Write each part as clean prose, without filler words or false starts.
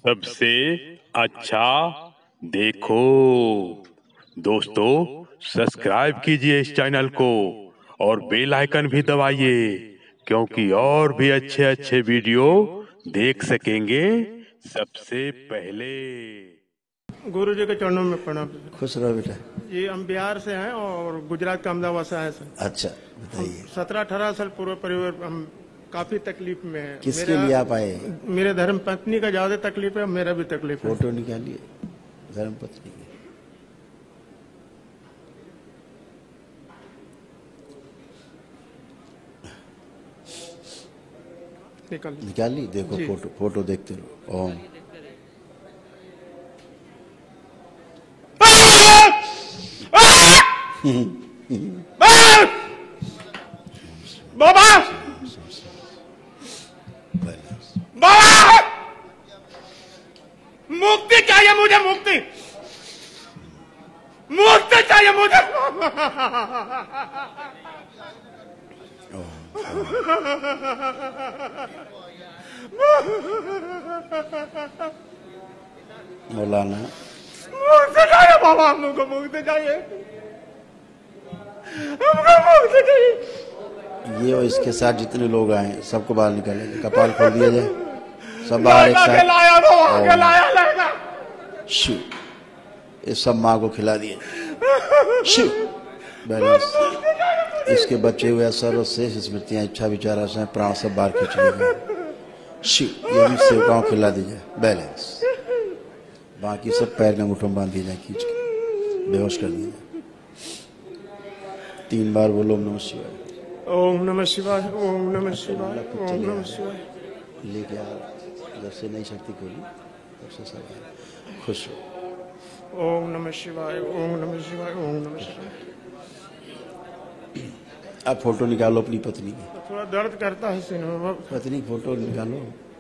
सबसे अच्छा देखो। दोस्तों, सब्सक्राइब कीजिए इस चैनल को और बेल आइकन भी दबाइए, क्योंकि और भी अच्छे अच्छे वीडियो देख सकेंगे सबसे पहले। गुरु जी के चरणों में प्रणाम। खुश रहो बेटा। जी हम बिहार से हैं और गुजरात का अहमदाबाद से आए सर। अच्छा हम बताइए, 17-18 साल पूर्व परिवार हम काफी तकलीफ में है। किसके लिए आप आए? मेरे धर्म पत्नी का ज्यादा तकलीफ है, मेरा भी तकलीफ है। फोटो निकालिए धर्म पत्नी की। निकालिए, देखो फोटो, फोटो देखते रहो। ओम बाबा बाबा, मुक्ति चाहिए मुझे, मुक्ति मुक्ति चाहिए मुझे। मौलाना मुक्ति चाहिए बाबा, हमको मुक्ति चाहिए, हमको मुक्ति चाहिए। ये और इसके साथ जितने लोग आए सबको बाहर निकालेंगे। कपाल खोल दिया जाए, सब बाहर एक साथ। शिव, ये सब माँ को खिला दिए। शिव बैलेंस। इसके बचे हुए असर और शेष स्मृतियां, इच्छा विचार आशाएं, प्राण सब बाहर खींच लिए। शिव, ये भी सेवकाओं खिला दीजिए। बैलेंस। बाकी सब पैर में मुठों बांध दिए जाए, खींच के बेहोश कर दिए जाए। 3 बार बोलो ओम नमः शिवाय। ओम नमः शिवाय, ओम नमः शिवाय, ओम नमः शिवाय। लेके आ, जब से नई शक्ति खोली तब से सब आए। खुश हो। ओम नमः शिवाय, ओम नमः शिवाय, ओम नमः शिवाय। अब फोटो निकालो अपनी पत्नी की। थोड़ा दर्द करता है सीने में। पत्नी की फोटो निकालो।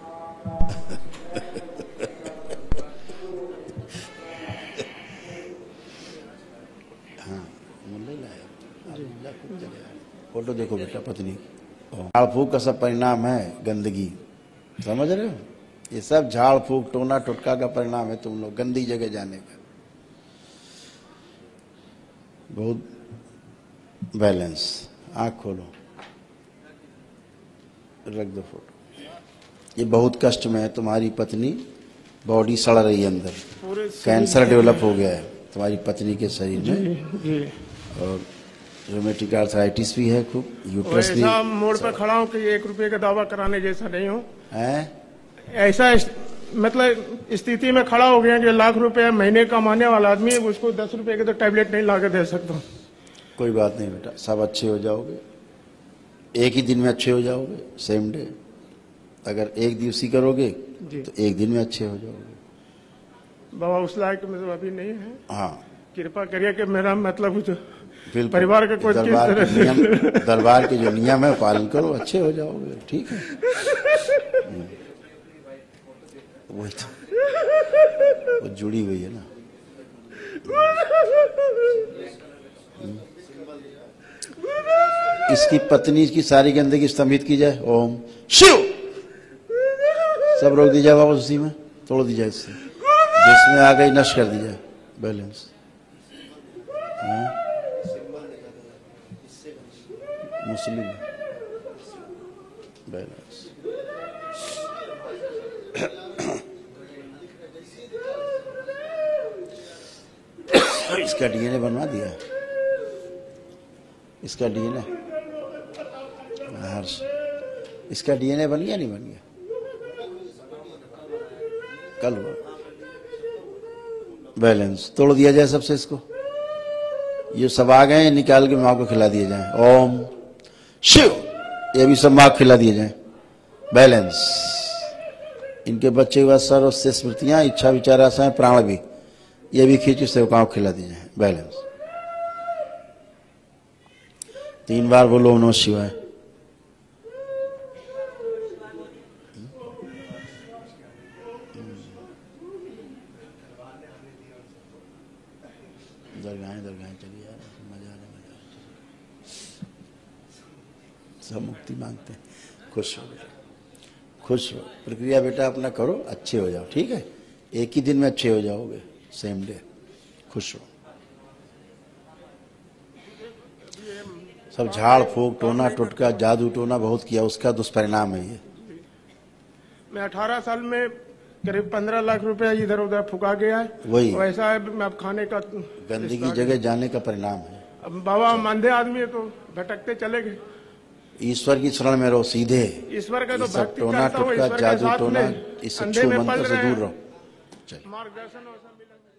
हाँ, मुल्ले लाया। फोटो देखो बेटा पत्नी की। झाड़ फूक का सब परिणाम है गंदगी, समझ रहे हो? ये सब झाड़ फूक टोना टुटका का परिणाम है तुम लोग गंदी जगह जाने का। बहुत बैलेंस। आंख खोलो, रख दो फोटो। ये बहुत कष्ट में है, तुम्हारी पत्नी बॉडी सड़ रही है अंदर, कैंसर डेवलप हो गया है तुम्हारी पत्नी के शरीर में। और रोमेटिक आर्थराइटिस भी है खूब, यूट्रस भी। ऐसा मोड़ पर खड़ा हूँ कि 1 रुपए का दावा कराने जैसा नहीं हूँ। ऐसा मतलब स्थिति में खड़ा हो गया कि लाख रुपए महीने कमाने वाला आदमी, उसको 10 रुपए के तो टैबलेट नहीं ला के दे सकता। कोई बात नहीं बेटा, सब अच्छे हो जाओगे, एक ही दिन में अच्छे हो जाओगे, सेम डे। अगर एक दिवसी करोगे तो एक दिन में अच्छे हो जाओगे। बाबा उस लायक में तो अभी नहीं है। हाँ, कृपा करिए कि मेरा मतलब बिल्कुल परिवार का कोई दरबार के जो नियम है पालन करो, अच्छे हो जाओगे। ठीक है, वही तो, वो जुड़ी हुई है ना। इसकी पत्नी की सारी गंदगी स्तंभित की जाए। ओम शिव। सब रोक दी जाए वापस उसी में, तोड़ दी जाए इससे, जिसमें आ गई नष्ट कर दी जाए। बैलेंस। Muslim balance. इसका डीएनए बनवा दिया, इसका डीएनए हर्ष, इसका डीएनए बन गया नहीं बन गया? कल हुआ। बैलेंस। तोड़ दिया जाए सबसे इसको, ये सब आ गए, निकाल के माँ को खिला दिए जाए। ओम शिव। ये भी सब माँ को खिला दिए जाए। बैलेंस। इनके बच्चे हुआ सर और से स्मृतियां, इच्छा विचार आशाएं, प्राण भी, ये भी खींच सेवकाओं को खिला दिए जाए। बैलेंस। 3 बार बोलो ओम नमः शिवाय। दरगाहें चली जा रहे, मजा मजा, सब मुक्ति मांगते हैं। खुश हो गए। खुश हो। प्रक्रिया बेटा अपना करो, अच्छे हो जाओ, ठीक है। एक ही दिन में अच्छे हो जाओगे, सेम डे। खुश हो। सब झाड़ फूक, टोना टोटका, जादू टोना बहुत किया, उसका दुष्परिणाम है ये। मैं 18 साल में करीब 15 लाख रुपया इधर उधर फुका गया है। वही वैसा है, मैं अब खाने का गंदगी जगह जाने का परिणाम है। अब बाबा अंधे आदमी है तो भटकते चले गए। ईश्वर की शरण में रहो सीधे। ईश्वर का तो सब भक्ति टोना करता हूँ, टोटका, ईश्वर के जादू साथ टोना, में इससे अंधे छू में पल मंत्र से रहे दूर हैं। रहो। मार्गदर्शन वैसा मिला।